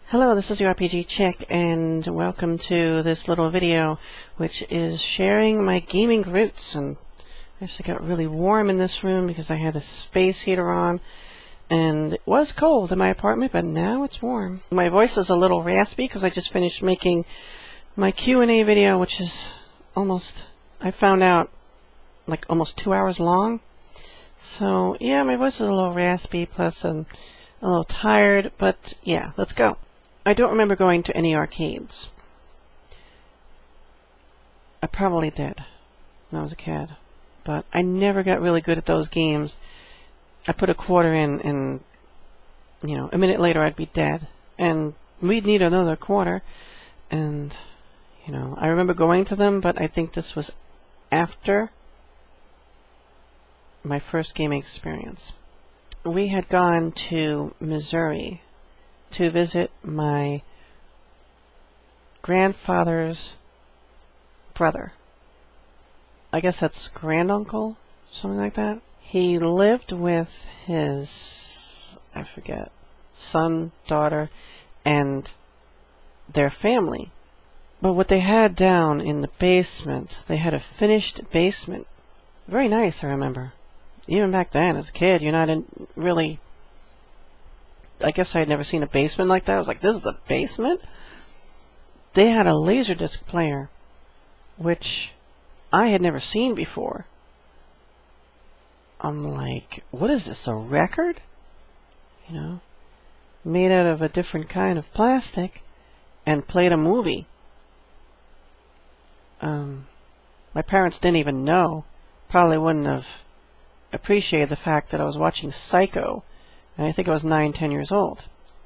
Hello, this is your RPG Chick, and welcome to this little video, which is sharing my gaming roots. And I actually got really warm in this room because I had a space heater on, and it was cold in my apartment, but now it's warm. My voice is a little raspy because I just finished making my Q&A video, which is I found out, like almost 2 hours long. So, yeah, my voice is a little raspy, plus I'm a little tired, but yeah, let's go. I don't remember going to any arcades. I probably did when I was a kid, but I never got really good at those games. I put a quarter in, and a minute later I'd be dead, and we'd need another quarter. And I remember going to them, but I think this was after my first gaming experience. We had gone to Missouri to visit my grandfather's brother. I guess that's granduncle, something like that. He lived with his, I forget, son, daughter, and their family. But what they had down in the basement, they had a finished basement. Very nice, I remember. Even back then, as a kid, I guess I had never seen a basement like that. I was like, this is a basement? They had a Laserdisc player, which I had never seen before. I'm like, what is this, a record? Made out of a different kind of plastic, and played a movie. My parents didn't even know. Probably wouldn't have appreciated the fact that I was watching Psycho. And I think I was 9, 10 years old.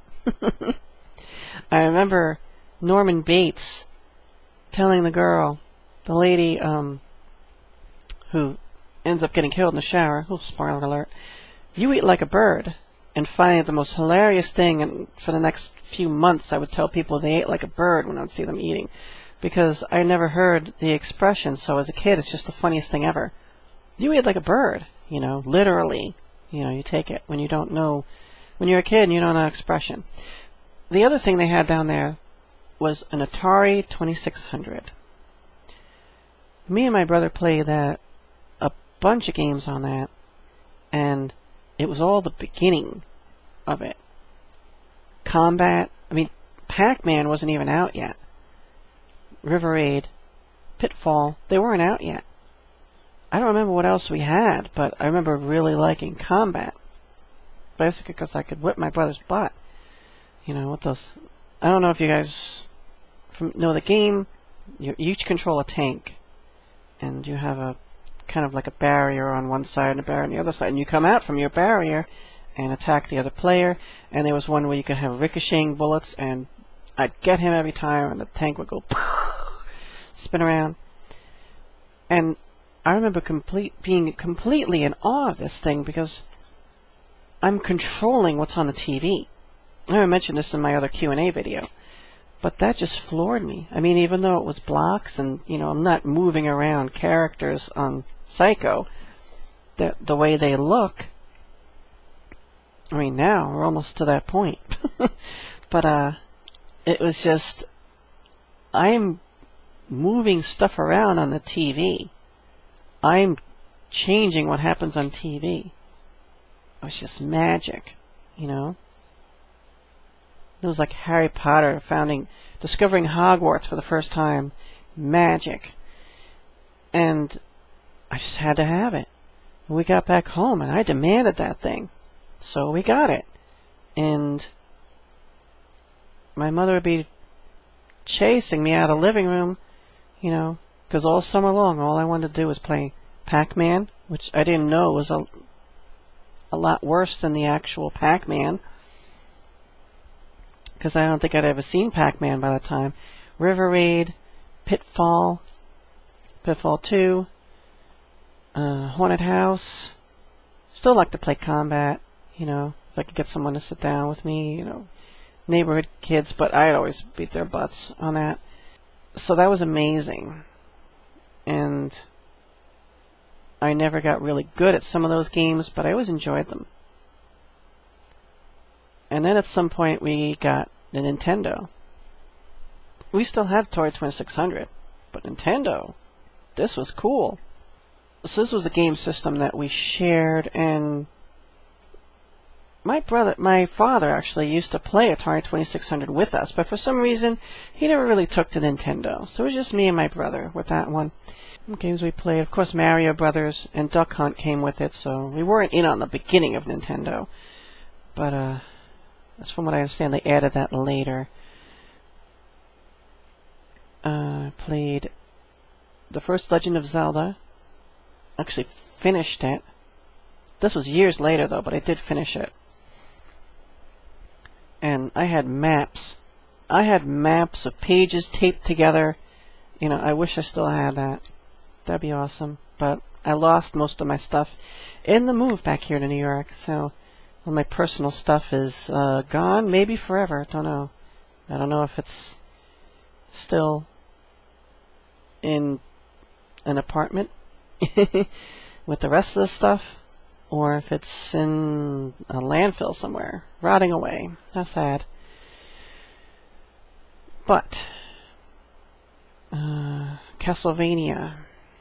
I remember Norman Bates telling the lady who ends up getting killed in the shower, spoiler alert, "You eat like a bird." And finding it the most hilarious thing, and for the next few months I would tell people they ate like a bird when I would see them eating. Because I never heard the expression, so as a kid it's just the funniest thing ever. You eat like a bird, literally. You take it when you don't know, when you're a kid and you don't know expression. The other thing they had down there was an Atari 2600. Me and my brother played a bunch of games on that, and it was all the beginning of it. Combat, Pac-Man wasn't even out yet. River Raid, Pitfall, they weren't out yet. I don't remember what else we had, but I remember really liking Combat. Basically because I could whip my brother's butt. With those... I don't know if you guys know the game. You each control a tank. And you have a kind of like a barrier on one side and a barrier on the other side. And you come out from your barrier and attack the other player. And there was one where you could have ricocheting bullets, and I'd get him every time, and the tank would go spin around. And I remember being completely in awe of this thing because I'm controlling what's on the TV. I mentioned this in my other Q&A video, but that just floored me. Even though it was blocks and, I'm not moving around characters on Psycho, the way they look, now we're almost to that point. But it was just, I'm moving stuff around on the TV. I'm changing what happens on TV. It was just magic, It was like Harry Potter discovering Hogwarts for the first time. Magic. And I just had to have it. We got back home, and I demanded that thing. So we got it. And my mother would be chasing me out of the living room, because all summer long, all I wanted to do was play Pac-Man, which I didn't know was a lot worse than the actual Pac-Man, because I don't think I'd ever seen Pac-Man by that time. River Raid, Pitfall 2, Haunted House. Still like to play Combat, if I could get someone to sit down with me, neighborhood kids, but I'd always beat their butts on that. So that was amazing. And I never got really good at some of those games, but I always enjoyed them. And then at some point we got the Nintendo. We still had Atari 2600, but Nintendo, this was cool. So this was a game system that we shared, and my father actually used to play Atari 2600 with us, but for some reason, he never really took to Nintendo. So it was just me and my brother with that one. Games we played, of course, Mario Brothers and Duck Hunt came with it, so we weren't in on the beginning of Nintendo. But, as from what I understand, they added that later. Played the first Legend of Zelda. Actually finished it. This was years later, though, but I did finish it. And I had maps. I had maps of pages taped together. You know, I wish I still had that. That'd be awesome. But I lost most of my stuff in the move back here to New York. So all my personal stuff is gone, maybe forever. Don't know. I don't know if it's still in an apartment with the rest of the stuff, or if it's in a landfill somewhere, rotting away. How sad. But Castlevania,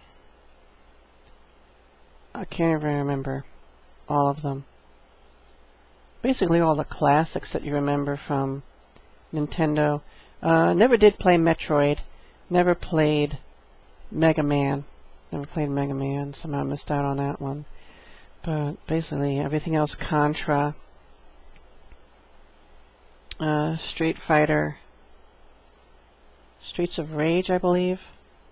I can't even remember all of them. Basically all the classics that you remember from Nintendo. Never did play Metroid. Never played Mega Man. Somehow missed out on that one. But basically everything else, Contra, Street Fighter, Streets of Rage, I believe.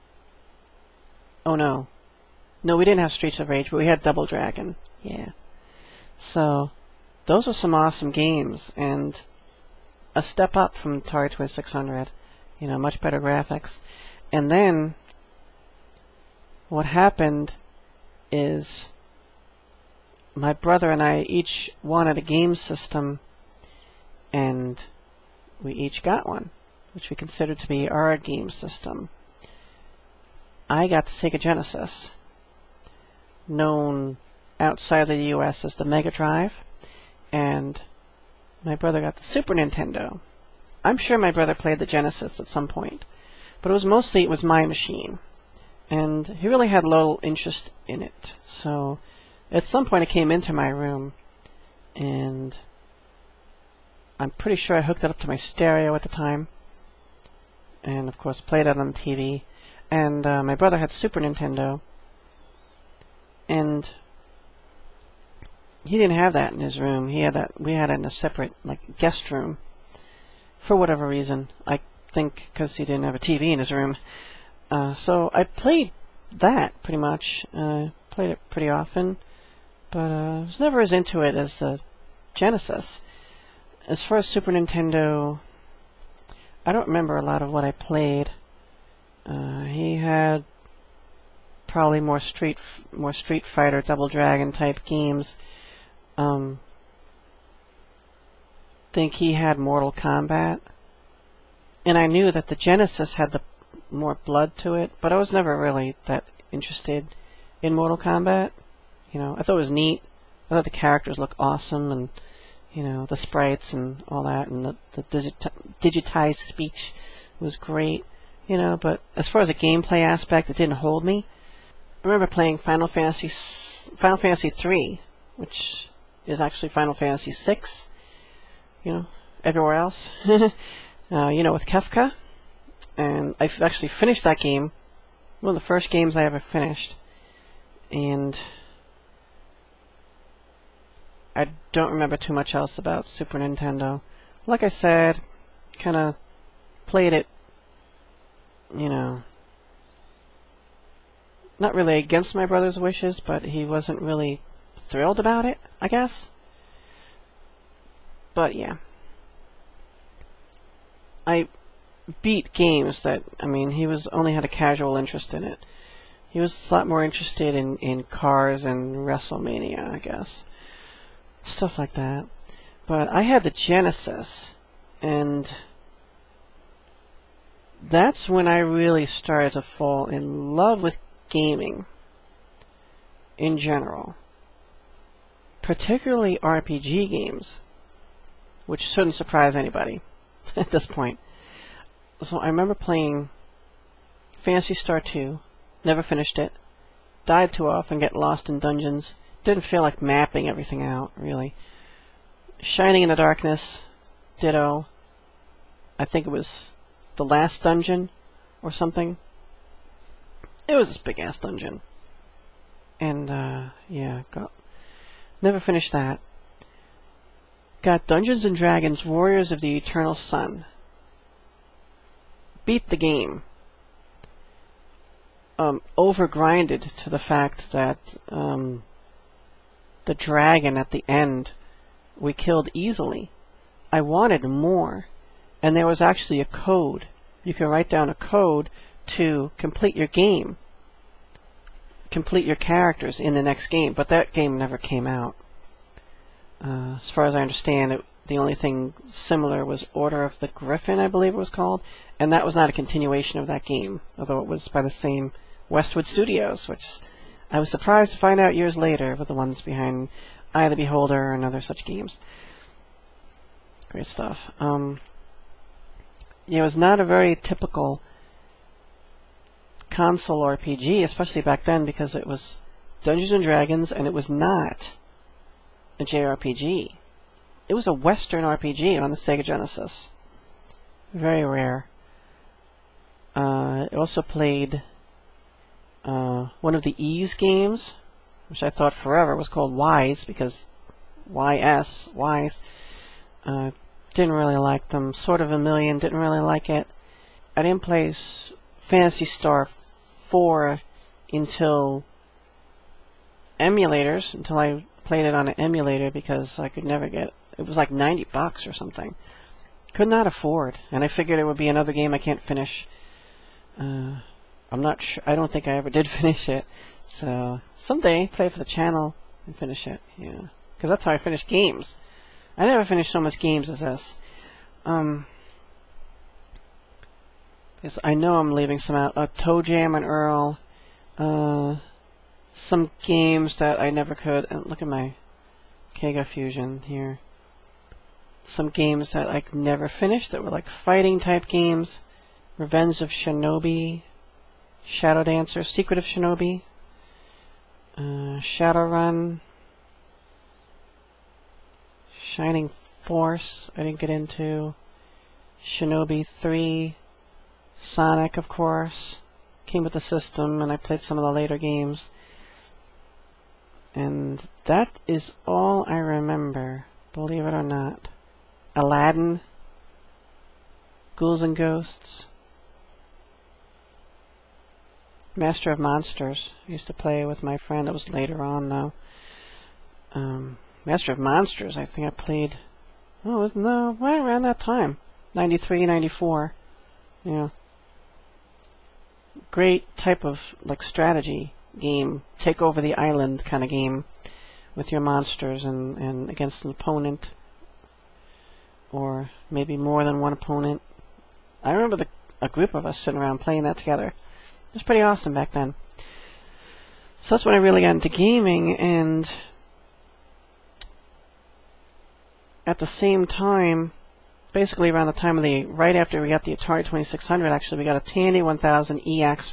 Oh no. No, we didn't have Streets of Rage, but we had Double Dragon. Yeah. So, those were some awesome games, and a step up from Atari 2600. You know, much better graphics. And then, what happened is my brother and I each wanted a game system, and we each got one, which we considered to be our game system. I got the Sega Genesis, known outside of the US as the Mega Drive, and my brother got the Super Nintendo. I'm sure my brother played the Genesis at some point, but it was my machine, and he really had little interest in it. So at some point it came into my room, and I'm pretty sure I hooked it up to my stereo at the time, and of course played it on the TV. And my brother had Super Nintendo, and he didn't have that in his room. We had it in a separate, guest room, for whatever reason. I think because he didn't have a TV in his room. So I played that pretty much. Played it pretty often, but I was never as into it as the Genesis. As far as Super Nintendo, I don't remember a lot of what I played. He had probably more Street Fighter, Double Dragon type games. Think he had Mortal Kombat, and I knew that the Genesis had the more blood to it, but I was never really that interested in Mortal Kombat. You know, I thought it was neat. I thought the characters looked awesome, and you know, the sprites and all that, and the digitized speech was great. You know, but as far as a gameplay aspect, it didn't hold me. I remember playing Final Fantasy 3, which is actually Final Fantasy 6. You know, everywhere else. You know, with Kefka. And I actually finished that game. One of the first games I ever finished. And I don't remember too much else about Super Nintendo. Like I said, kind of played it, you know, not really against my brother's wishes, but he wasn't really thrilled about it, I guess. But yeah, I beat games that, I mean, he only had a casual interest in it. He was a lot more interested in cars and WrestleMania, I guess. Stuff like that. But I had the Genesis, and that's when I really started to fall in love with gaming in general. Particularly RPG games, which shouldn't surprise anybody. at this point. So I remember playing Phantasy Star 2, never finished it, died too often, get lost in dungeons, didn't feel like mapping everything out, really. Shining in the Darkness, ditto. I think it was the last dungeon or something. It was this big-ass dungeon. And, yeah, never finished that. Got Dungeons & Dragons Warriors of the Eternal Sun. Beat the game. Overgrinded to the fact that the dragon at the end we killed easily. I wanted more. And there was actually a code. You can write down a code to complete your game. Complete your characters in the next game. But that game never came out. As far as I understand, the only thing similar was Order of the Griffin, I believe it was called. And that was not a continuation of that game. Although it was by the same Westwood Studios, which I was surprised to find out years later were the ones behind Eye of the Beholder and other such games. Great stuff. It was not a very typical console RPG, especially back then, because it was Dungeons & Dragons, and it was not a JRPG. It was a Western RPG on the Sega Genesis. Very rare. It also played one of the Ys games, which I thought forever was called Wise, because YS, Wise. Didn't really like them. Sort of a Million, didn't really like it. I didn't play Phantasy Star 4 until emulators, until I played it on an emulator, because I could never get it. Was like $90 or something. Could not afford, and I figured it would be another game I can't finish. I'm not sure. I don't think I ever did finish it. So someday, play for the channel and finish it. Yeah, because that's how I finish games. I never finished so much games as this. Because I know I'm leaving some out. Toe Jam and Earl. Some games that I never could. Look at my Kega Fusion here. Some games that I never finished that were like fighting type games. Revenge of Shinobi. Shadow Dancer. Secret of Shinobi. Shadowrun. Shining Force, I didn't get into. Shinobi 3. Sonic, of course. Came with the system, and I played some of the later games. And that is all I remember, believe it or not. Aladdin. Ghouls and Ghosts. Master of Monsters. I used to play with my friend. That was later on, though. Master of Monsters, I think I played... Oh, no, right around that time. 93, 94. Yeah. Great type of, like, strategy game. Take over the island kind of game. With your monsters and against an opponent. Or maybe more than one opponent. I remember a group of us sitting around playing that together. It was pretty awesome back then. So that's when I really got into gaming, and... At the same time, basically around the time of right after we got the Atari 2600, actually, we got a Tandy 1000 EX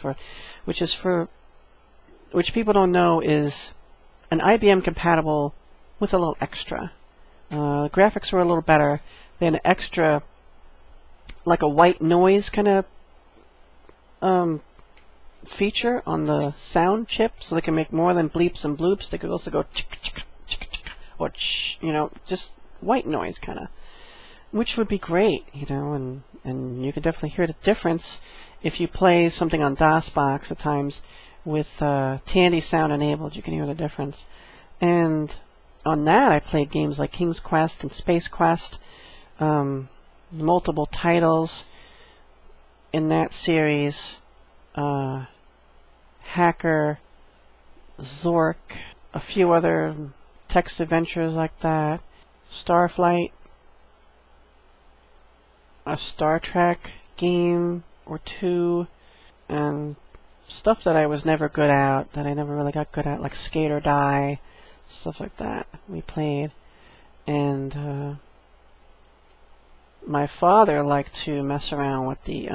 which people don't know is an IBM compatible with a little extra. Graphics were a little better. They had an extra, like a white noise kind of feature on the sound chip, so they can make more than bleeps and bloops. They could also go or just white noise kind of, which would be great, and you could definitely hear the difference if you play something on DOSBox at times with Tandy sound enabled. You can hear the difference. And on that, I played games like King's Quest and Space Quest, multiple titles in that series, Hacker, Zork, a few other text adventures like that. Starflight, a Star Trek game or two, and stuff that I was never good at, that I never really got good at, like Skate or Die, stuff like that we played. And my father liked to mess around with the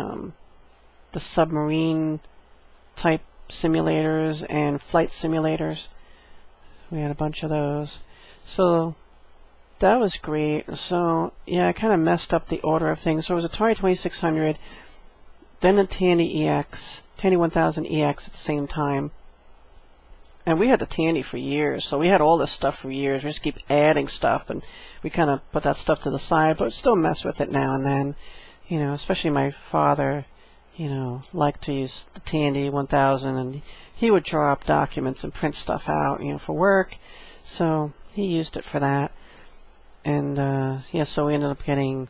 submarine type simulators and flight simulators. We had a bunch of those. So that was great. So yeah, I kind of messed up the order of things. So it was Atari 2600, then the Tandy EX, Tandy 1000 EX at the same time. And we had the Tandy for years, so we had all this stuff for years. We just keep adding stuff, and we kind of put that stuff to the side, but still mess with it now and then. You know, especially my father, you know, liked to use the Tandy 1000, and he would draw up documents and print stuff out, you know, for work. So he used it for that. And, yeah, so we ended up getting,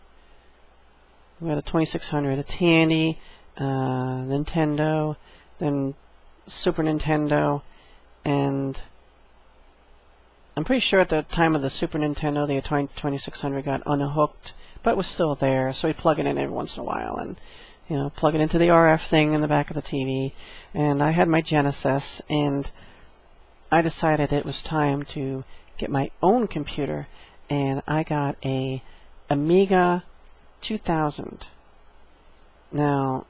we had a 2600, a Tandy, Nintendo, then Super Nintendo, and I'm pretty sure at the time of the Super Nintendo, the Atari 2600 got unhooked, but was still there, so we'd plug it in every once in a while, and, you know, plug it into the RF thing in the back of the TV. And I had my Genesis, and I decided it was time to get my own computer, and I got a Amiga 2000. Now,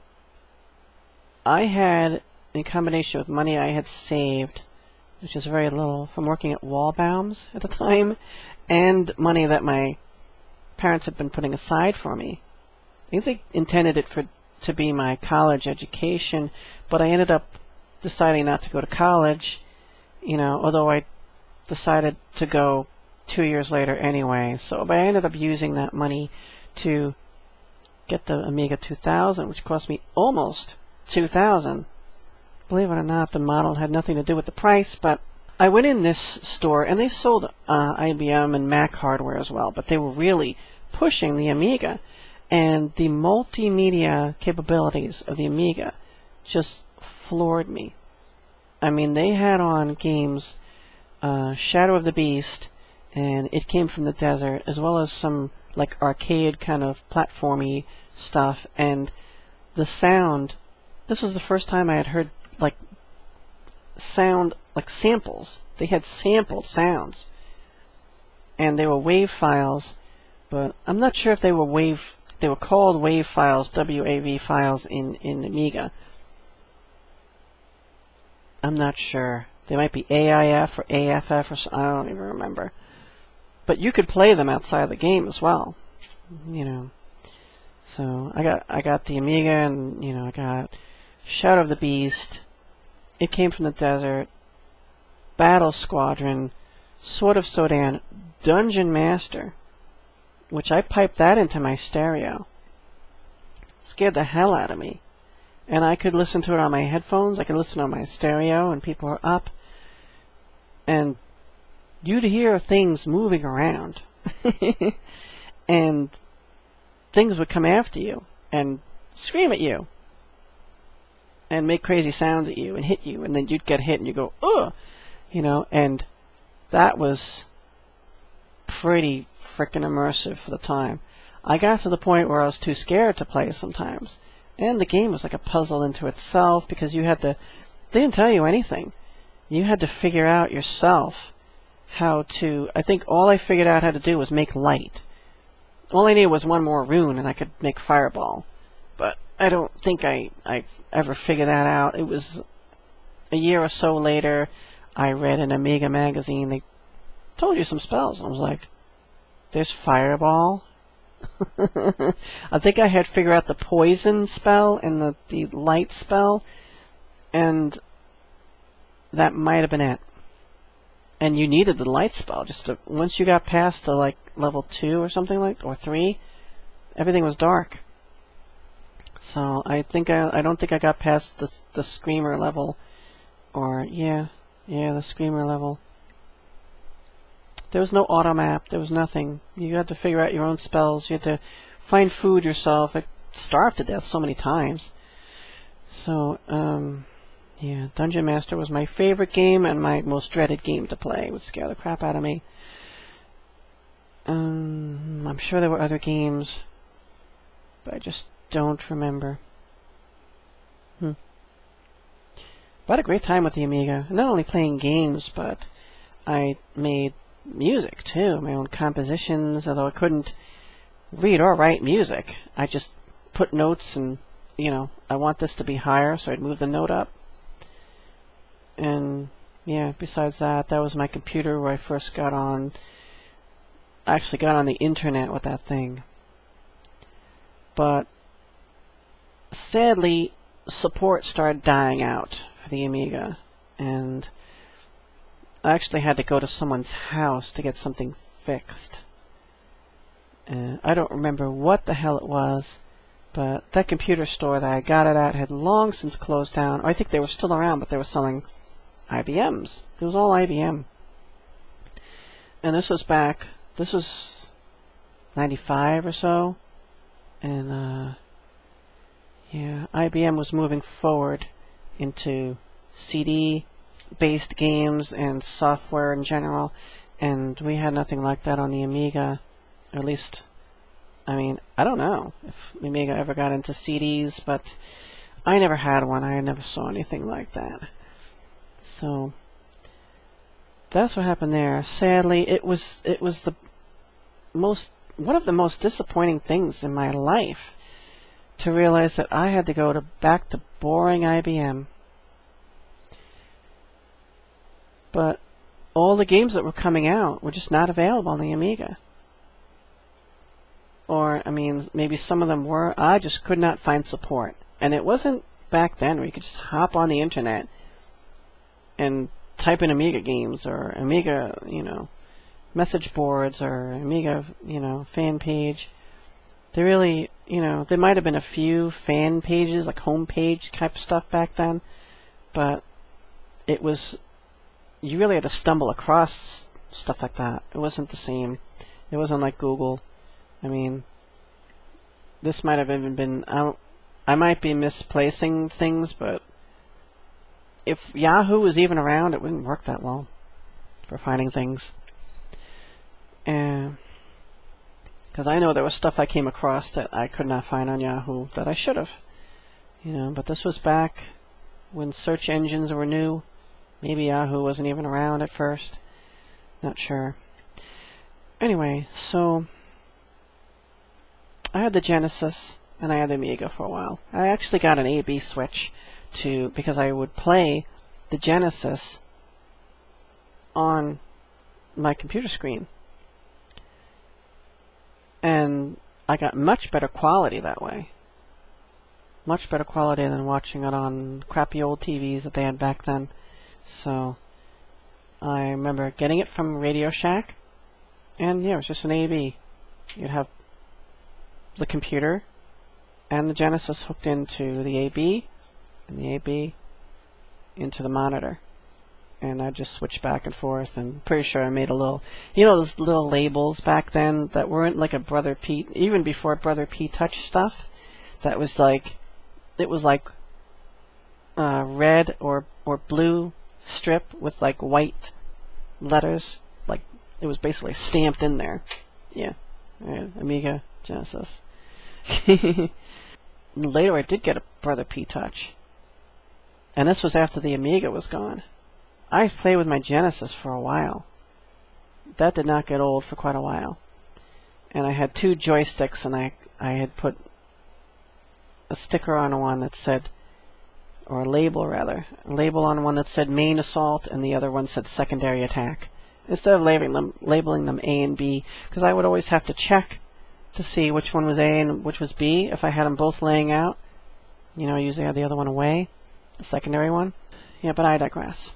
I had, in combination with money I had saved, which is very little, from working at Wallbaum's at the time, and money that my parents had been putting aside for me. I think they intended it to be my college education, but I ended up deciding not to go to college, you know, although I decided to go 2 years later anyway. So, but I ended up using that money to get the Amiga 2000, which cost me almost $2,000. Believe it or not, the model had nothing to do with the price, but I went in this store, and they sold IBM and Mac hardware as well, but they were really pushing the Amiga, and the multimedia capabilities of the Amiga just floored me. I mean, they had on games Shadow of the Beast and It Came from the Desert, as well as some like arcade kind of platformy stuff, and the sound, this was the first time I had heard like sound, like samples. They had sampled sounds, and they were WAV files, but I'm not sure if they were they were called WAV files, WAV files in Amiga. I'm not sure. They might be AIF or AFF or something. I don't even remember. But you could play them outside the game as well, you know. So I got the Amiga, and you know, I got Shadow of the Beast, It Came from the Desert, Battle Squadron, Sword of Sodan, Dungeon Master, which I piped that into my stereo. Scared the hell out of me. And I could listen to it on my headphones, I could listen on my stereo, and people were up. And you'd hear things moving around. And things would come after you and scream at you and make crazy sounds at you and hit you, and then you'd get hit and you go, ugh, you know. And that was pretty frickin' immersive for the time. I got to the point where I was too scared to play sometimes, and the game was like a puzzle into itself, because you had to, they didn't tell you anything. You had to figure out yourself how to, I think all I figured out how to do was make light. All I needed was one more rune and I could make fireball. But I don't think I've ever figured that out. It was a year or so later, I read an Amiga magazine. They told you some spells. I was like, there's fireball? I think I had figured out the poison spell and the light spell, and that might have been it. And you needed the light spell. Just to, once you got past the like level 2 or something like, or 3, everything was dark. So I think I don't think I got past the screamer level, or yeah, the screamer level. There was no auto map. There was nothing. You had to figure out your own spells. You had to find food yourself. I starved to death so many times. So yeah, Dungeon Master was my favorite game and my most dreaded game to play. It would scare the crap out of me. I'm sure there were other games, but I just don't remember. But I had a great time with the Amiga. Not only playing games, but I made music too, my own compositions, although I couldn't read or write music. I just put notes and, I want this to be higher, so I'd move the note up. And, yeah, besides that, that was my computer where I first got on. I actually got on the internet with that thing. But, sadly, support started dying out for the Amiga. And I actually had to go to someone's house to get something fixed. I don't remember what the hell it was, but that computer store that I got it at had long since closed down. Or I think they were still around, but they were selling IBMs. It was all IBM. And this was 95 or so. And, yeah, IBM was moving forward into CD-based games and software in general. And we had nothing like that on the Amiga. Or at least, I don't know if Amiga ever got into CDs, but I never had one. I never saw anything like that. So that's what happened there. Sadly, it was one of the most disappointing things in my life to realize that I had to go back to boring IBM. But all the games that were coming out were just not available on the Amiga. Or, maybe some of them were. I just could not find support. And it wasn't back then where you could just hop on the internet and type in Amiga games or Amiga, message boards or Amiga, fan page. There really, there might have been a few fan pages, like homepage type stuff back then. But it was, you really had to stumble across stuff like that. It wasn't the same. It wasn't like Google. This might have even been, I might be misplacing things, but if Yahoo was even around, it wouldn't work that well for finding things. And because I know there was stuff I came across that I could not find on Yahoo that I should have. But this was back when search engines were new. Maybe Yahoo wasn't even around at first. Not sure. Anyway, so I had the Genesis and I had the Amiga for a while. I actually got an A/B switch because I would play the Genesis on my computer screen. And I got much better quality that way. Much better quality than watching it on crappy old TVs that they had back then. So I remember getting it from Radio Shack. And yeah, it was just an A/B. You'd have the computer and the Genesis hooked into the A/B, and the A/B into the monitor. And I'd just switch back and forth, and pretty sure I made a little, those little labels back then that weren't like a Brother Pete, even before Brother P Touch stuff, that was like, it was like red or blue strip with like white letters, like it was basically stamped in there. Yeah, Amiga, Genesis. Later I did get a Brother P Touch, and this was after the Amiga was gone. I played with my Genesis for a while. That did not get old for quite a while. And I had two joysticks, and I had put a sticker on one that said, or a label rather, a label on one that said main assault, and the other one said secondary attack. Instead of labeling them A and B, because I would always have to check to see which one was A and which was B if I had them both laying out. I usually had the other one away, the secondary one. Yeah, but I digress.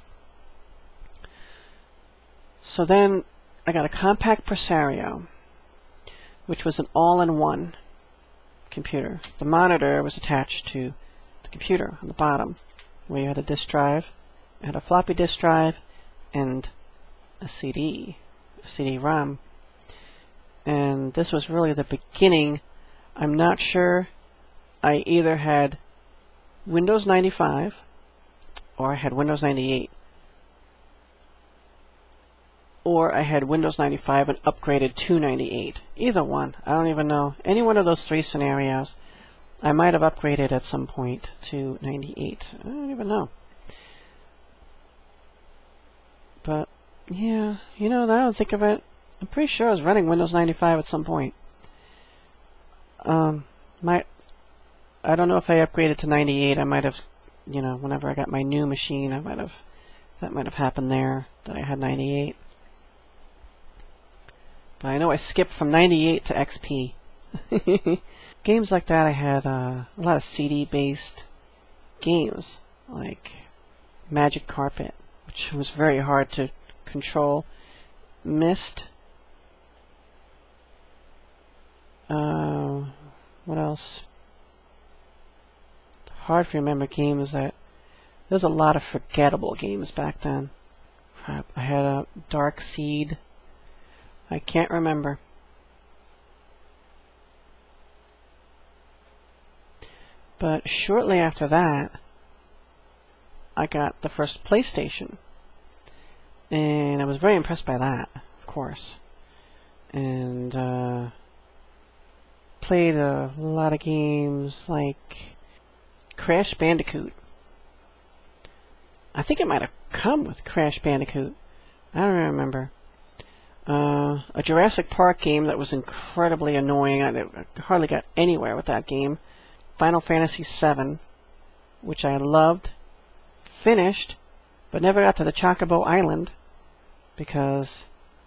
So then I got a Compaq Presario, which was an all-in-one computer. The monitor was attached to the computer on the bottom, where you had a disk drive. It had a floppy disk drive and a CD-ROM. And this was really the beginning. I'm not sure. I either had Windows 95 or I had Windows 98. Or I had Windows 95 and upgraded to 98. Either one. I don't even know. Any one of those three scenarios. I might have upgraded at some point to 98. I don't even know. But, yeah, now that I think of it, I'm pretty sure I was running Windows 95 at some point. I don't know if I upgraded to 98. I might have, you know, whenever I got my new machine, that might have happened there, that I had 98. But I know I skipped from 98 to XP. Games like that, I had a lot of CD-based games, like Magic Carpet, which was very hard to control. Myst. What else? Hard to remember games that... There's a lot of forgettable games back then. I had a Dark Seed. I can't remember. But shortly after that, I got the first PlayStation. And I was very impressed by that, of course. And played a lot of games like Crash Bandicoot. I think it might have come with Crash Bandicoot. I don't remember. A Jurassic Park game that was incredibly annoying. I hardly got anywhere with that game. Final Fantasy VII, which I loved, finished, but never got to the Chocobo Island because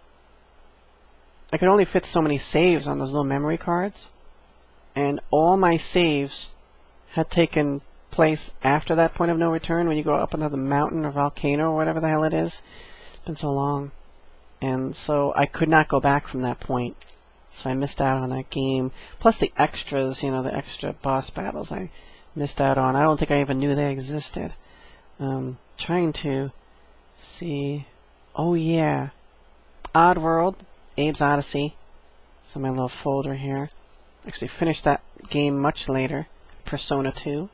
I could only fit so many saves on those little memory cards, and all my saves had taken place after that point of no return when you go up into the mountain or volcano or whatever the hell it is. It's been so long. And so I could not go back from that point. So I missed out on that game. Plus the extras, you know, the extra boss battles I missed out on. I don't think I even knew they existed. Trying to see... Oh yeah. Oddworld, Abe's Odyssey. It's in my little folder here. Actually finished that game much later. Persona 2.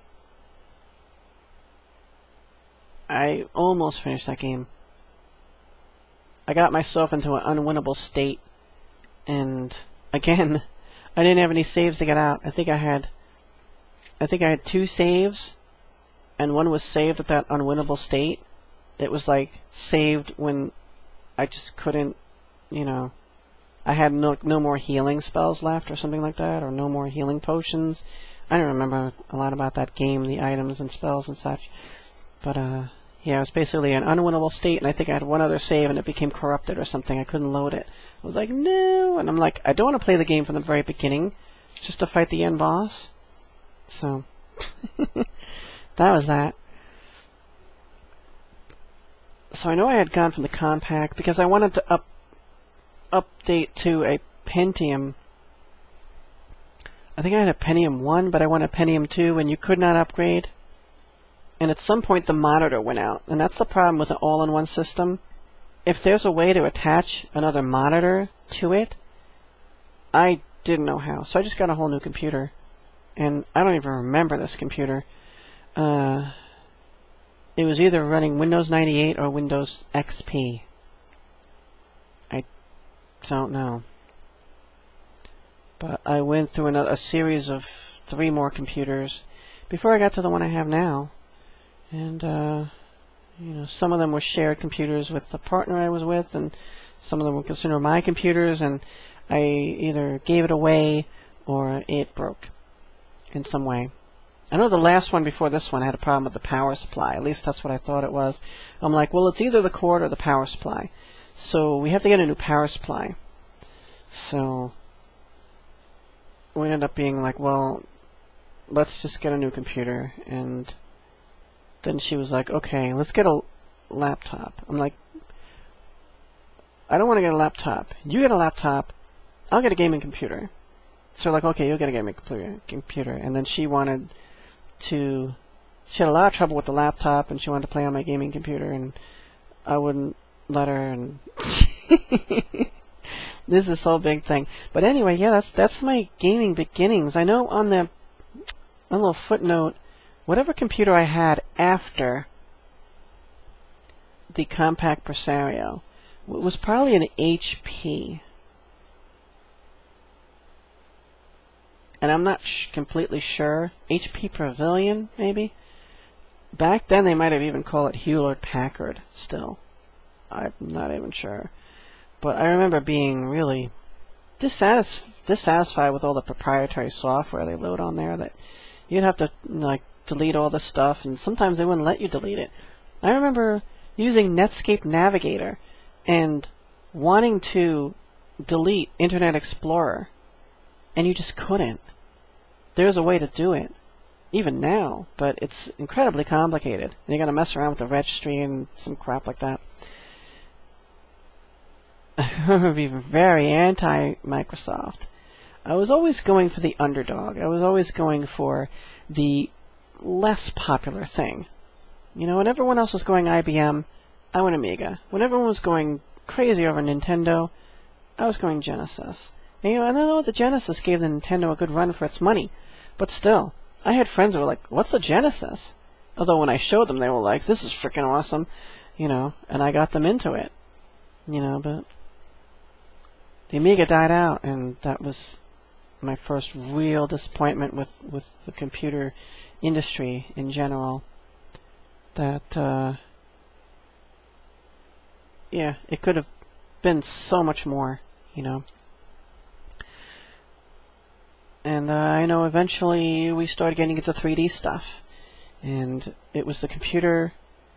I almost finished that game. I got myself into an unwinnable state. And again, I didn't have any saves to get out. I think I had 2 saves, and one was saved at that unwinnable state. It was like saved when I just couldn't, you know, I had no more healing spells left or something like that, or no more healing potions. I don't remember a lot about that game, the items and spells and such. But yeah, it was basically an unwinnable state, and I think I had one other save, and it became corrupted or something. I couldn't load it. I was like, no, and I'm like, I don't want to play the game from the very beginning, just to fight the end boss. So, that was that. So I know I had gone from the Compaq, because I wanted to update to a Pentium. I think I had a Pentium 1, but I wanted a Pentium 2, and you could not upgrade. And at some point the monitor went out, and that's the problem with an all-in-one system. If there's a way to attach another monitor to it, I didn't know how. So I just got a whole new computer. And I don't even remember this computer. It was either running Windows 98 or Windows XP. I don't know. But I went through a series of 3 more computers before I got to the one I have now. And, you know, some of them were shared computers with the partner I was with, and some of them were considered my computers, and I either gave it away or it broke in some way. I know the last one before this one had a problem with the power supply. At least that's what I thought it was. I'm like, well, it's either the cord or the power supply. So we have to get a new power supply. So we ended up being like, well, let's just get a new computer. And then she was like, okay, let's get a laptop. I'm like, I don't want to get a laptop. You get a laptop, I'll get a gaming computer. So like, okay, you'll get a gaming computer. And then she had a lot of trouble with the laptop, and she wanted to play on my gaming computer, and I wouldn't let her, and this is so big thing. But anyway, yeah, that's my gaming beginnings. I know on a little footnote, whatever computer I had after the Compaq Presario was probably an HP. And I'm not completely sure. HP Pavilion, maybe? Back then, they might have even called it Hewlett-Packard still. I'm not even sure. But I remember being really dissatisfied with all the proprietary software they load on there that you'd have to like delete all the stuff, and sometimes they wouldn't let you delete it. I remember using Netscape Navigator and wanting to delete Internet Explorer, and you just couldn't. There's a way to do it, even now, but it's incredibly complicated. And you got to mess around with the registry and some crap like that. I remember being very anti-Microsoft. I was always going for the underdog. I was always going for the less popular thing. You know, when everyone else was going IBM, I went Amiga. When everyone was going crazy over Nintendo, I was going Genesis. And, you know, I know the Genesis gave the Nintendo a good run for its money, but still, I had friends who were like, "What's the Genesis?" Although when I showed them, they were like, "This is freaking awesome," you know, and I got them into it, you know, but the Amiga died out, and that was my first real disappointment with the computer industry in general. That, yeah, it could have been so much more, you know. And I know eventually we started getting into 3D stuff. And it was the computer...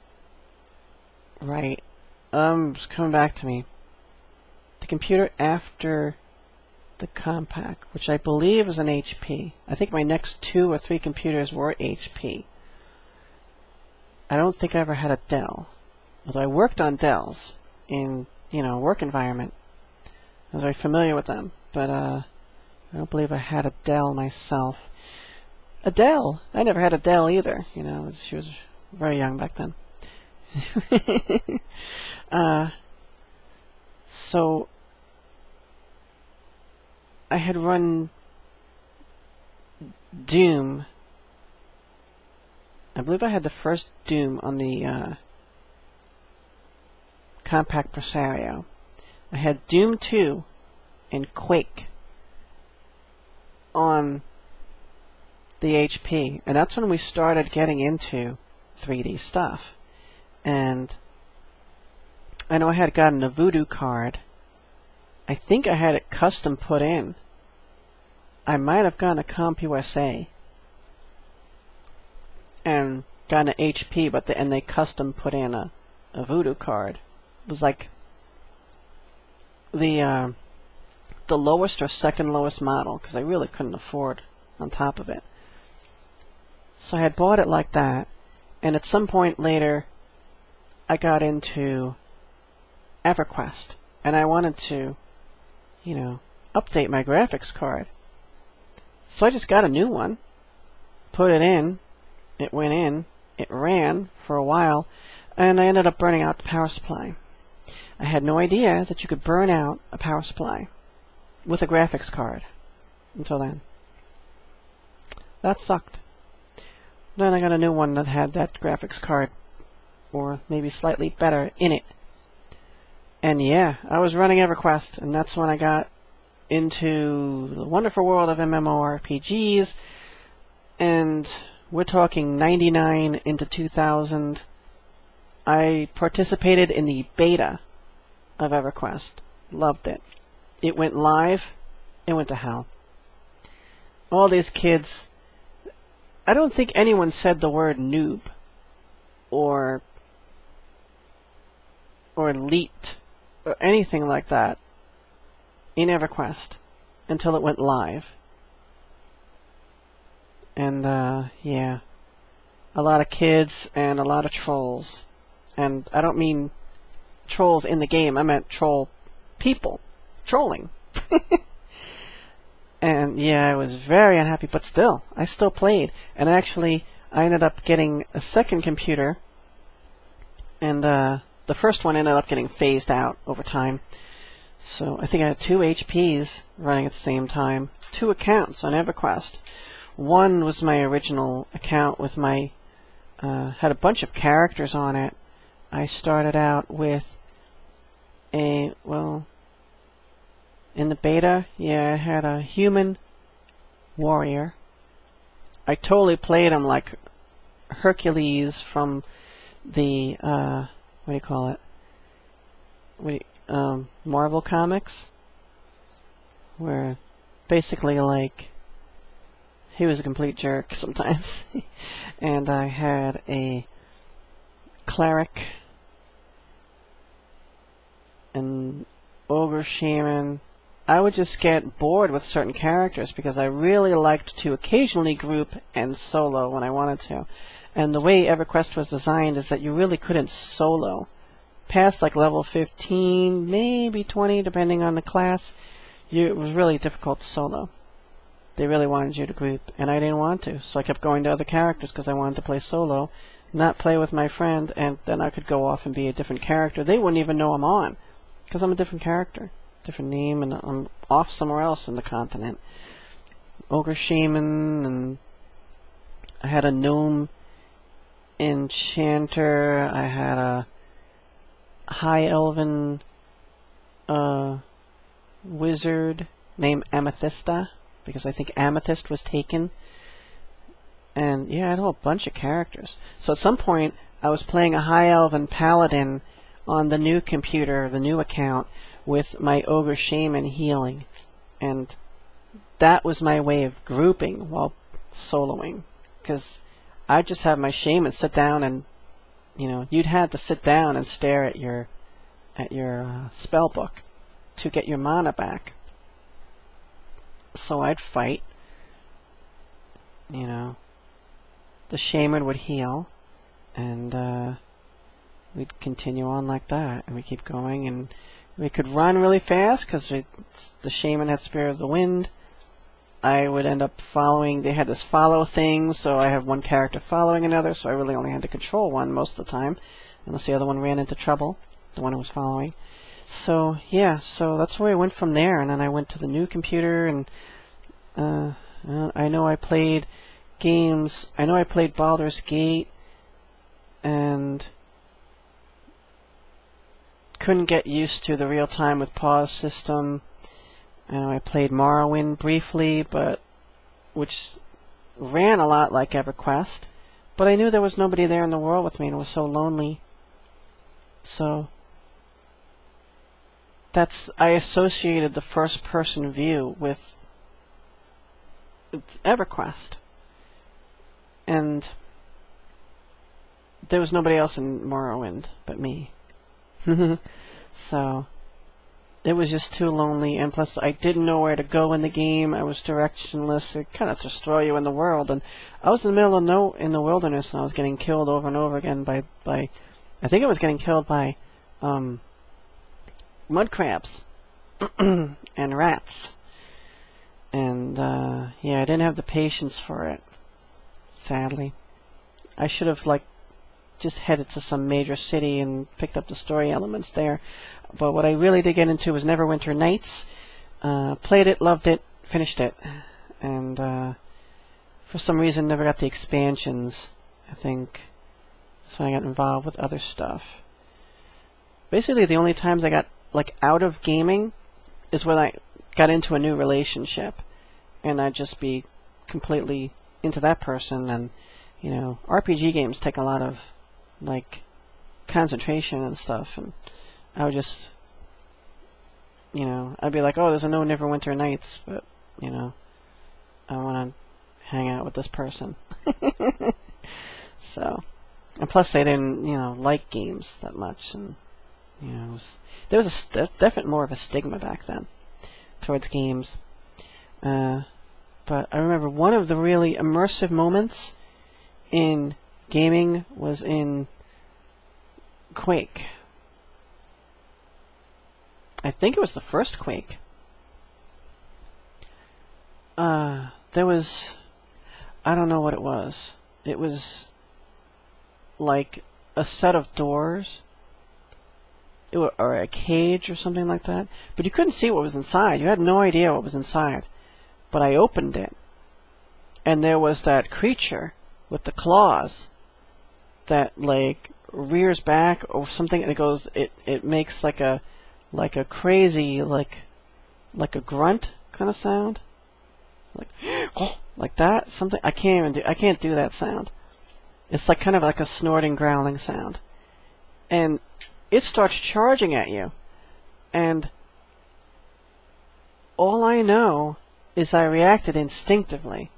Right. It's coming back to me. The computer after the Compaq, which I believe was an HP. I think my next 2 or 3 computers were HP. I don't think I ever had a Dell. Although I worked on Dells in, you know, work environment. I was very familiar with them. But, I don't believe I had a Dell myself. A Dell? I never had a Dell either. You know, she was very young back then. So, I had run Doom. I believe I had the first Doom on the Compaq Presario. I had Doom 2 and Quake on the HP, and that's when we started getting into 3D stuff. And I know I had gotten a Voodoo card. I think I had it custom put in. I might have gotten a CompUSA and gotten an HP, but they custom put in a Voodoo card. It was like the lowest or second lowest model, because I really couldn't afford on top of it. So I had bought it like that, and at some point later I got into EverQuest, and I wanted to, you know, update my graphics card. So I just got a new one, put it in, it went in, it ran for a while, and I ended up burning out the power supply. I had no idea that you could burn out a power supply with a graphics card until then. That sucked. Then I got a new one that had that graphics card, or maybe slightly better, in it. And yeah, I was running EverQuest, and that's when I got into the wonderful world of MMORPGs, and we're talking 99 into 2000. I participated in the beta of EverQuest. Loved it. It went live, it went to hell. All these kids, I don't think anyone said the word noob or elite or anything like that in EverQuest until it went live. And yeah, a lot of kids and a lot of trolls. And I don't mean trolls in the game, I meant troll people trolling. And yeah, I was very unhappy, but still, I still played. And actually, I ended up getting a second computer, and the first one ended up getting phased out over time. So I think I had 2 HPs running at the same time, 2 accounts on EverQuest. One was my original account with my, had a bunch of characters on it. I started out with a, well, in the beta, yeah, I had a human warrior. I totally played him like Hercules from the, what do you call it? Marvel Comics? where basically, like, he was a complete jerk sometimes. And I had a cleric, an ogre shaman. I would just get bored with certain characters because I really liked to occasionally group and solo when I wanted to. And the way EverQuest was designed is that you really couldn't solo. Past like level 15, maybe 20, depending on the class, it was really difficult to solo. They really wanted you to group, and I didn't want to, so I kept going to other characters because I wanted to play solo, not play with my friend, and then I could go off and be a different character. They wouldn't even know I'm on, because I'm a different character, different name, and I'm off somewhere else in the continent. Ogre Shaman, and I had a gnome enchanter. I had a high elven wizard named Amethysta, because I think Amethyst was taken. And yeah, I had a whole bunch of characters. So at some point, I was playing a high elven paladin on the new computer, the new account, with my ogre shaman healing. And that was my way of grouping while soloing. Because I'd just have my shaman sit down and, you know, you'd have to sit down and stare at your spell book to get your mana back. So I'd fight, you know, the shaman would heal, and we'd continue on like that, and we keep going, and we could run really fast because the shaman had Spear of the Wind. I would end up following, they had this follow thing, so I have one character following another, so I really only had to control one most of the time, unless the other one ran into trouble, the one who was following. So, yeah, so that's where I went from there, and then I went to the new computer, and I know I played games. I know I played Baldur's Gate, and couldn't get used to the real-time with pause system. I know I played Morrowind briefly, but which ran a lot like EverQuest, but I knew there was nobody there in the world with me, and it was so lonely. So I associated the first-person view with EverQuest, and there was nobody else in Morrowind but me. So it was just too lonely, and plus I didn't know where to go in the game. I was directionless. It kind of just throw you in the world, and I was in the middle of in the wilderness, and I was getting killed over and over again by I think I was getting killed by mud crabs and rats. And yeah, I didn't have the patience for it, sadly. I should have just headed to some major city and picked up the story elements there. But what I really did get into was Neverwinter Nights. Played it, loved it, finished it, and for some reason never got the expansions, I think. So I got involved with other stuff. Basically, the only times I got out of gaming is when I got into a new relationship, and I'd just be completely into that person. And you know, RPG games take a lot of concentration and stuff, and I would just, you know, I'd be like, oh, there's no Neverwinter Nights, but you know, I want to hang out with this person. So, and plus they didn't, you know, like games that much, and you know, there was definitely more of a stigma back then towards games. But I remember one of the really immersive moments in gaming was in Quake. I think it was the first Quake. There was, I don't know what it was. It was like a set of doors, or a cage or something like that. But you couldn't see what was inside. You had no idea what was inside. But I opened it, and there was that creature with the claws that rears back or something, and it goes. It makes like a crazy like a grunt kind of sound, like that. Something I can't do that sound. It's kind of like a snorting, growling sound, and it starts charging at you, and all I know is I reacted instinctively.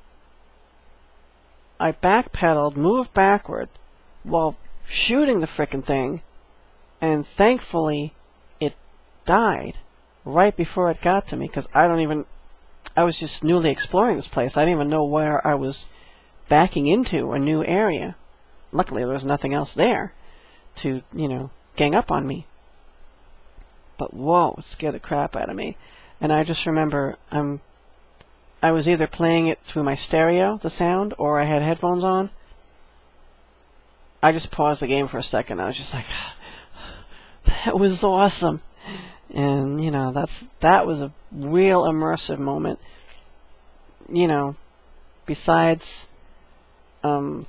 I backpedaled, moved backward, while shooting the frickin' thing, and thankfully it died right before it got to me, because I was just newly exploring this place. I didn't even know where I was backing into, a new area. Luckily there was nothing else there to, gang up on me. But whoa, it scared the crap out of me. And I just remember I was either playing it through my stereo, the sound, or I had headphones on. I just paused the game for a second. I was just like, that was awesome. And, that was a real immersive moment. Besides Dungeon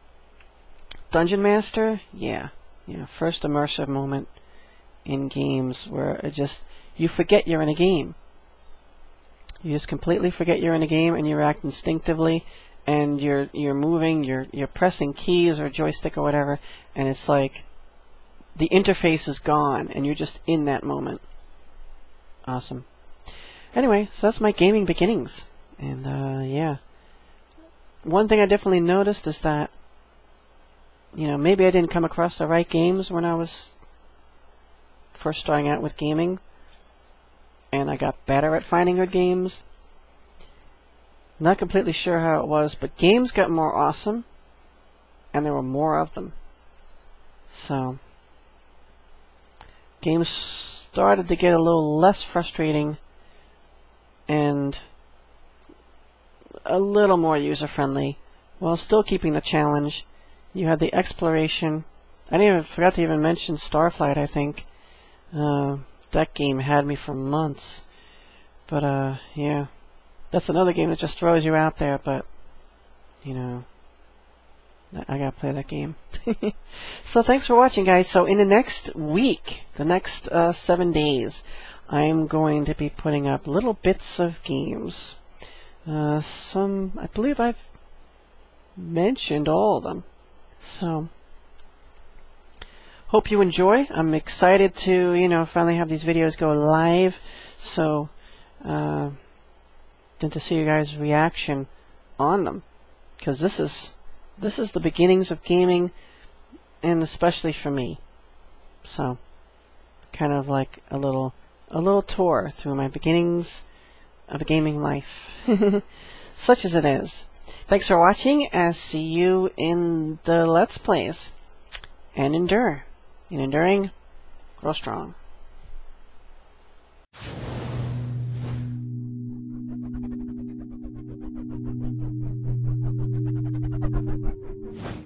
Master, yeah, first immersive moment in games where you forget you're in a game. You just completely forget you're in a game, and you act instinctively, and you're moving, you're pressing keys or joystick or whatever, and it's like the interface is gone, and you're just in that moment. Awesome. Anyway, so that's my gaming beginnings, and yeah. One thing I definitely noticed is that, maybe I didn't come across the right games when I was first starting out with gaming, and I got better at finding good games. Not completely sure how it was, but games got more awesome, and there were more of them. So, games started to get a little less frustrating and a little more user-friendly, while still keeping the challenge. You had the exploration. I forgot to even mention Starflight, I think. That game had me for months. But, yeah. That's another game that just throws you out there, but, I gotta play that game. So thanks for watching, guys. So in the next week, the next 7 days, I'm going to be putting up little bits of games. I believe I've mentioned all of them. So, hope you enjoy. I'm excited to, finally have these videos go live. So, then to see you guys' reaction on them, because this is the beginnings of gaming, and especially for me. So, kind of like a little tour through my beginnings of a gaming life, such as it is. Thanks for watching, and see you in the Let's Plays. And endure. In enduring, grow strong.